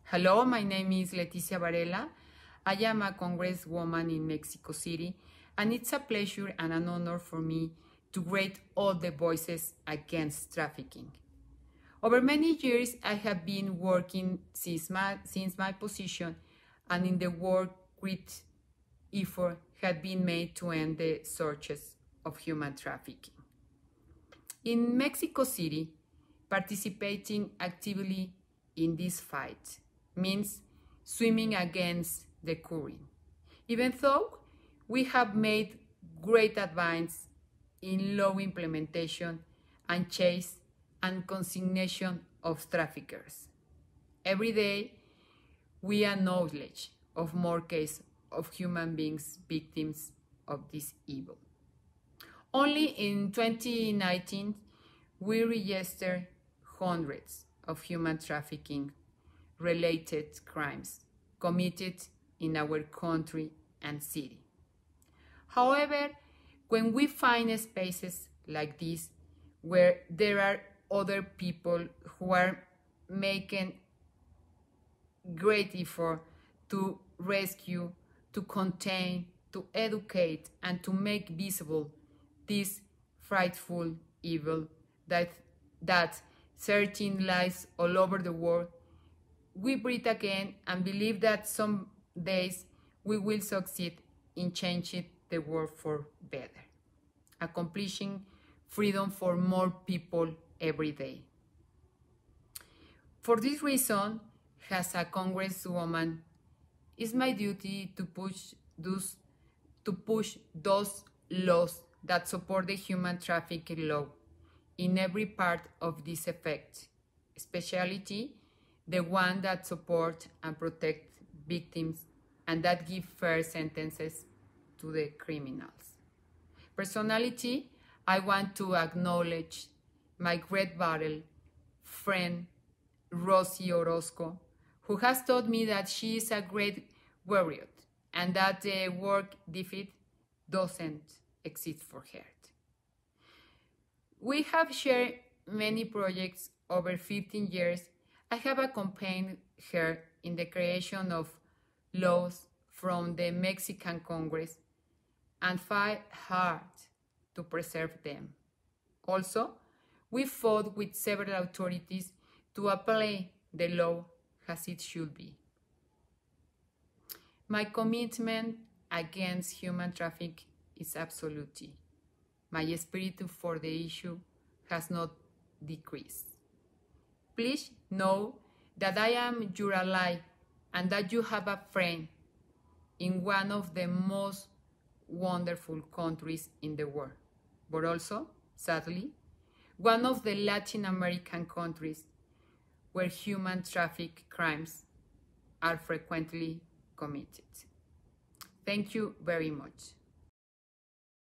Hello, my name is Leticia Varela. I am a congresswoman in Mexico City, and it's a pleasure and an honor for me to raise all the voices against trafficking. Over many years, I have been working since my position, and in the work, great effort had been made to end the searches of human trafficking. In Mexico City, participating actively in this fight means swimming against the current. Even though we have made great advance in law implementation and chase and consignation of traffickers. Every day, we acknowledge of more cases of human beings victims of this evil. Only in 2019, we registered hundreds of human trafficking related crimes committed in our country and city. However, when we find spaces like this where there are other people who are making great effort to rescue, to contain, to educate, and to make visible this frightful evil that certain lives all over the world, we breathe again and believe that some days we will succeed in changing the world for better, accomplishing freedom for more people every day. For this reason, as a congresswoman, it's my duty to push those laws that support the human trafficking law in every part of this effect, especially the one that support and protect victims and that give fair sentences to the criminals. Personally, I want to acknowledge my great battle friend, Rosie Orozco, who has taught me that she is a great warrior and that the word defeat doesn't exist for her. We have shared many projects over 15 years. I have accompanied her in the creation of laws from the Mexican Congress and fight hard to preserve them. Also, we fought with several authorities to apply the law as it should be. My commitment against human trafficking is absolute. My spirit for the issue has not decreased. Please know that I am your ally and that you have a friend in one of the most wonderful countries in the world, but also, sadly, one of the Latin American countries where human traffic crimes are frequently committed. Thank you very much.